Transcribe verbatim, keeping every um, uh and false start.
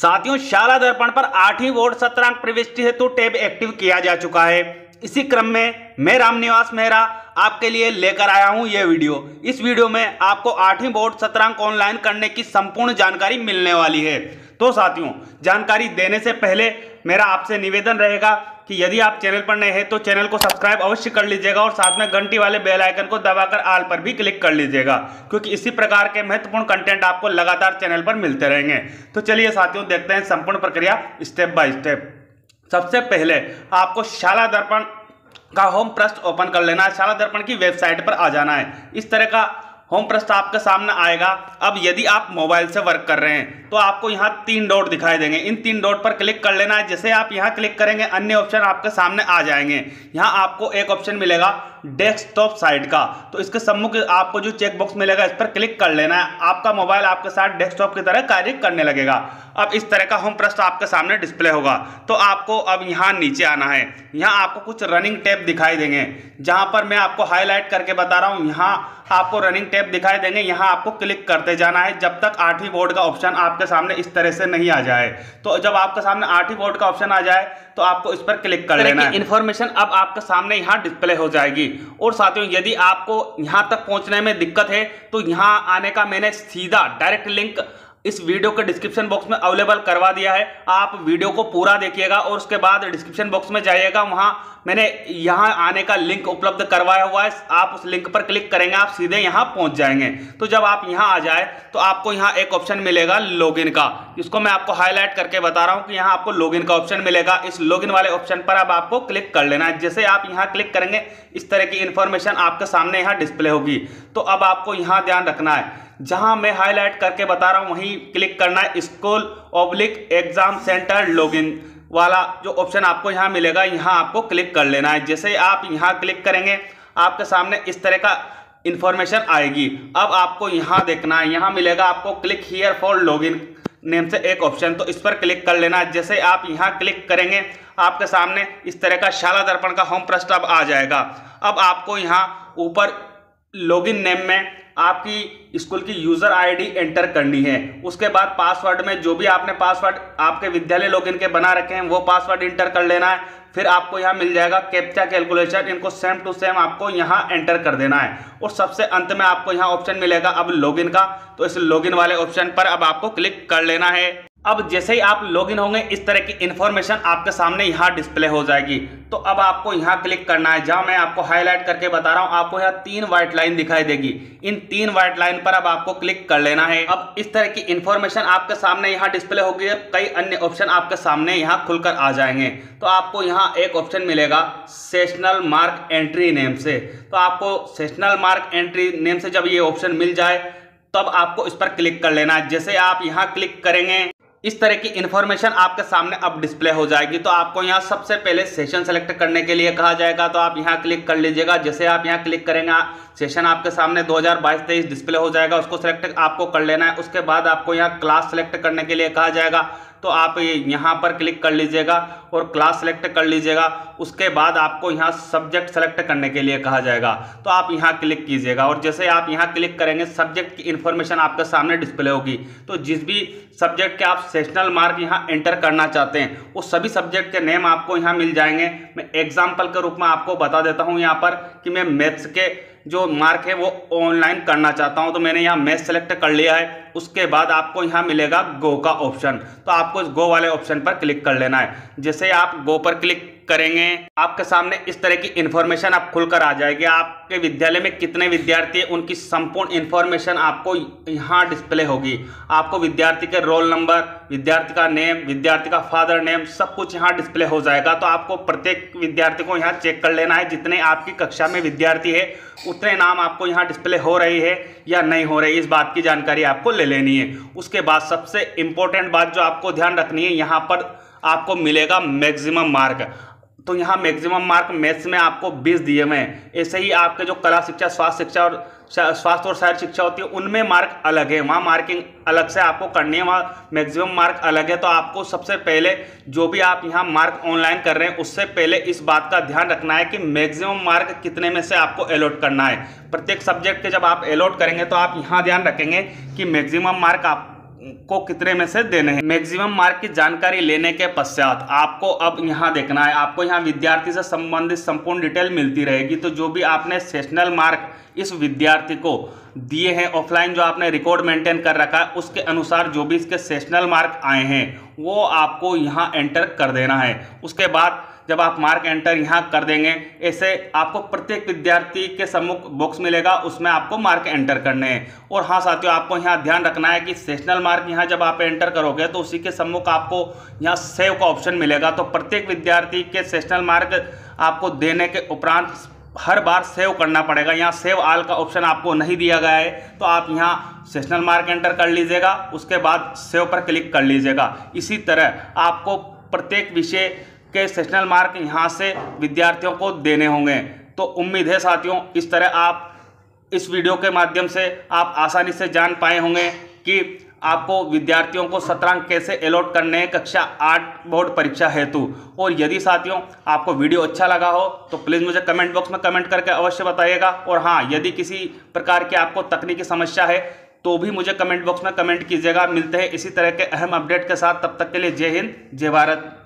साथियों, शाला दर्पण पर आठवीं बोर्ड सत्रांक प्रविष्टि हेतु टैब एक्टिव किया जा चुका है। इसी क्रम में मैं रामनिवास मेहरा आपके लिए लेकर आया हूं यह वीडियो। इस वीडियो में आपको आठवीं बोर्ड सत्रांक ऑनलाइन करने की संपूर्ण जानकारी मिलने वाली है। तो साथियों, जानकारी देने से पहले मेरा आपसे निवेदन रहेगा कि यदि आप चैनल पर नए हैं तो चैनल को सब्सक्राइब अवश्य कर लीजिएगा और साथ में घंटी वाले बेल आइकन को दबाकर ऑल पर भी क्लिक कर लीजिएगा, क्योंकि इसी प्रकार के महत्वपूर्ण कंटेंट आपको लगातार चैनल पर मिलते रहेंगे। तो चलिए साथियों, देखते हैं संपूर्ण प्रक्रिया स्टेप बाय स्टेप। सबसे पहले आपको शाला दर्पण का होम पृष्ठ ओपन कर लेना है। शाला दर्पण की वेबसाइट पर आ जाना है। इस तरह का होम पृष्ठ आपके सामने आएगा। अब यदि आप मोबाइल से वर्क कर रहे हैं तो आपको यहाँ तीन डॉट दिखाई देंगे। इन तीन डॉट पर क्लिक कर लेना है। जैसे आप यहाँ क्लिक करेंगे, अन्य ऑप्शन आपके सामने आ जाएंगे। यहाँ आपको एक ऑप्शन मिलेगा डेस्कटॉप साइड का, तो इसके सम्मुख आपको जो चेक बॉक्स मिलेगा इस पर क्लिक कर लेना है। आपका मोबाइल आपके साथ डेस्कटॉप की तरह कार्य करने लगेगा। अब इस तरह का होम पृष्ठ आपके सामने डिस्प्ले होगा। तो आपको अब यहाँ नीचे आना है। यहाँ आपको कुछ रनिंग टैब दिखाई देंगे, जहाँ पर मैं आपको हाईलाइट करके बता रहा हूँ। यहाँ आपको रनिंग टैब दिखाई देंगे। यहाँ आपको क्लिक करते जाना है जब तक आठवीं बोर्ड का ऑप्शन आपके सामने इस तरह से नहीं आ जाए। तो जब आपके सामने आठवीं बोर्ड का ऑप्शन आ जाए तो आपको इस पर क्लिक कर लेना है। इन्फॉर्मेशन अब आपके सामने यहाँ डिस्प्ले हो जाएगी। और साथियों, यदि आपको यहाँ तक पहुँचने में दिक्कत है तो यहाँ आने का मैंने सीधा डायरेक्ट लिंक इस वीडियो के डिस्क्रिप्शन बॉक्स में अवेलेबल करवा दिया है। आप वीडियो को पूरा देखिएगा और उसके बाद डिस्क्रिप्शन बॉक्स में जाइएगा। वहां मैंने यहां आने का लिंक उपलब्ध करवाया हुआ है। आप उस लिंक पर क्लिक करेंगे, आप सीधे यहां पहुंच जाएंगे। तो जब आप यहां आ जाए तो आपको यहां एक ऑप्शन मिलेगा लॉगिन का। इसको मैं आपको हाईलाइट करके बता रहा हूं कि यहां आपको लॉगिन का ऑप्शन मिलेगा। इस लॉगिन वाले ऑप्शन पर अब आपको क्लिक कर लेना है। जैसे आप यहां क्लिक करेंगे, इस तरह की इंफॉर्मेशन आपके सामने यहां डिस्प्ले होगी। तो अब आपको यहां ध्यान रखना है, जहां मैं हाईलाइट करके बता रहा हूं वहीं क्लिक करना है। School oblique exam center login वाला जो ऑप्शन आपको यहां मिलेगा, यहां आपको क्लिक कर लेना है। जैसे आप यहां क्लिक करेंगे, आपके सामने इस तरह का इंफॉर्मेशन आएगी। अब आपको यहां देखना है, यहां मिलेगा आपको click here for login name से एक ऑप्शन, तो इस पर क्लिक कर लेना है। जैसे आप यहां क्लिक करेंगे, आपके सामने इस तरह का शाला दर्पण का होम पृष्ठ अब आ जाएगा। अब आपको यहां ऊपर लॉगिन नेम में आपकी स्कूल की यूजर आईडी एंटर करनी है। उसके बाद पासवर्ड में जो भी आपने पासवर्ड आपके विद्यालय लॉगिन के बना रखे हैं वो पासवर्ड एंटर कर लेना है। फिर आपको यहाँ मिल जाएगा कैप्चा कैलकुलेशन, इनको सेम टू सेम आपको यहाँ एंटर कर देना है। और सबसे अंत में आपको यहाँ ऑप्शन मिलेगा अब लॉगिन का, तो इस लॉगिन वाले ऑप्शन पर अब आपको क्लिक कर लेना है। अब जैसे ही आप लॉगिन होंगे, इस तरह की इंफॉर्मेशन आपके सामने यहाँ डिस्प्ले हो जाएगी। तो अब आपको यहाँ क्लिक करना है, जहाँ मैं आपको हाईलाइट करके बता रहा हूँ। आपको यहाँ तीन व्हाइट लाइन दिखाई देगी। इन तीन व्हाइट लाइन पर अब आपको क्लिक कर लेना है। अब इस तरह की इंफॉर्मेशन आपके सामने यहाँ डिस्प्ले होगी। कई अन्य ऑप्शन आपके सामने यहाँ खुलकर आ जाएंगे। तो आपको यहाँ एक ऑप्शन मिलेगा सेशनल मार्क एंट्री नेम से। तो आपको सेशनल मार्क एंट्री नेम से जब ये ऑप्शन मिल जाए तब आपको इस पर क्लिक कर लेना है। जैसे आप यहाँ क्लिक करेंगे, इस तरह की इंफॉर्मेशन आपके सामने अब डिस्प्ले हो जाएगी। तो आपको यहाँ सबसे पहले सेशन सेलेक्ट करने के लिए कहा जाएगा, तो आप यहाँ क्लिक कर लीजिएगा। जैसे आप यहाँ क्लिक करेंगे, सेशन आपके सामने दो हज़ार बाईस तेईस डिस्प्ले हो जाएगा। उसको सेलेक्ट आपको कर लेना है। उसके बाद आपको यहाँ क्लास सेलेक्ट करने के लिए कहा जाएगा, तो आप यहाँ पर क्लिक कर लीजिएगा और क्लास सेलेक्ट कर लीजिएगा। उसके बाद आपको यहाँ सब्जेक्ट सेलेक्ट करने के लिए कहा जाएगा, तो आप यहाँ क्लिक कीजिएगा। और जैसे आप यहाँ क्लिक करेंगे, सब्जेक्ट की इंफॉर्मेशन आपके सामने डिस्प्ले होगी। तो जिस भी सब्जेक्ट के आप सेशनल मार्क यहाँ एंटर करना चाहते हैं वो सभी सब्जेक्ट के नेम आपको यहाँ मिल जाएंगे। मैं एग्जाम्पल के रूप में आपको बता देता हूँ यहाँ पर कि मैं मैथ्स के जो मार्क है वो ऑनलाइन करना चाहता हूं, तो मैंने यहाँ मैथ सेलेक्ट कर लिया है। उसके बाद आपको यहाँ मिलेगा गो का ऑप्शन, तो आपको इस गो वाले ऑप्शन पर क्लिक कर लेना है। जैसे आप गो पर क्लिक करेंगे, आपके सामने इस तरह की इंफॉर्मेशन आप खुलकर आ जाएगी। आपके विद्यालय में कितने विद्यार्थी हैं उनकी संपूर्ण इंफॉर्मेशन आपको यहाँ डिस्प्ले होगी। आपको विद्यार्थी के रोल नंबर, विद्यार्थी का नेम, विद्यार्थी का फादर नेम, सब कुछ यहाँ डिस्प्ले हो जाएगा। तो आपको प्रत्येक विद्यार्थी को यहाँ चेक कर लेना है। जितने आपकी कक्षा में विद्यार्थी है उतने नाम आपको यहाँ डिस्प्ले हो रही है या नहीं हो रही, इस बात की जानकारी आपको ले लेनी है। उसके बाद सबसे इंपॉर्टेंट बात जो आपको ध्यान रखनी है, यहाँ पर आपको मिलेगा मैक्सिमम मार्क। तो यहाँ मैक्सिमम मार्क मैथ्स में आपको बीस दिए हुए हैं। ऐसे ही आपके जो कला शिक्षा, स्वास्थ्य शिक्षा और स्वास्थ्य और शारीरिक शिक्षा होती है उनमें मार्क अलग है, वहाँ मार्किंग अलग से आपको करनी है, वहाँ मैक्सिमम मार्क अलग है। तो आपको सबसे पहले जो भी आप यहाँ मार्क ऑनलाइन कर रहे हैं उससे पहले इस बात का ध्यान रखना है कि मैक्सिमम मार्क कितने में से आपको अलॉट करना है। प्रत्येक सब्जेक्ट के जब आप अलॉट करेंगे तो आप यहाँ ध्यान रखेंगे कि मैक्सिमम मार्क आप को कितने में से देने हैं। मैक्सिमम मार्क की जानकारी लेने के पश्चात आपको अब यहाँ देखना है, आपको यहाँ विद्यार्थी से संबंधित संपूर्ण डिटेल मिलती रहेगी। तो जो भी आपने सेशनल मार्क इस विद्यार्थी को दिए हैं, ऑफलाइन जो आपने रिकॉर्ड मेंटेन कर रखा है, उसके अनुसार जो भी इसके सेशनल मार्क आए हैं वो आपको यहाँ एंटर कर देना है। उसके बाद जब आप मार्क एंटर यहाँ कर देंगे, ऐसे आपको प्रत्येक विद्यार्थी के सम्मुख बॉक्स मिलेगा, उसमें आपको मार्क एंटर करने हैं। और हाँ साथियों, आपको यहाँ ध्यान रखना है कि सेशनल मार्क यहाँ जब आप एंटर करोगे तो उसी के सम्मुख आपको यहाँ सेव का ऑप्शन मिलेगा। तो प्रत्येक विद्यार्थी के सेशनल मार्क आपको देने के उपरांत हर बार सेव करना पड़ेगा। यहाँ सेव आल का ऑप्शन आपको नहीं दिया गया है, तो आप यहाँ सेशनल मार्क एंटर कर लीजिएगा, उसके बाद सेव पर क्लिक कर लीजिएगा। इसी तरह आपको प्रत्येक विषय के सेशनल मार्क यहाँ से विद्यार्थियों को देने होंगे। तो उम्मीद है साथियों, इस तरह आप इस वीडियो के माध्यम से आप आसानी से जान पाए होंगे कि आपको विद्यार्थियों को सत्रांक कैसे अलॉट करने हैं कक्षा आठ बोर्ड परीक्षा हेतु। और यदि साथियों आपको वीडियो अच्छा लगा हो तो प्लीज़ मुझे कमेंट बॉक्स में कमेंट करके अवश्य बताइएगा। और हाँ, यदि किसी प्रकार की आपको तकनीकी समस्या है तो भी मुझे कमेंट बॉक्स में कमेंट कीजिएगा। मिलते हैं इसी तरह के अहम अपडेट के साथ, तब तक के लिए जय हिंद, जय भारत।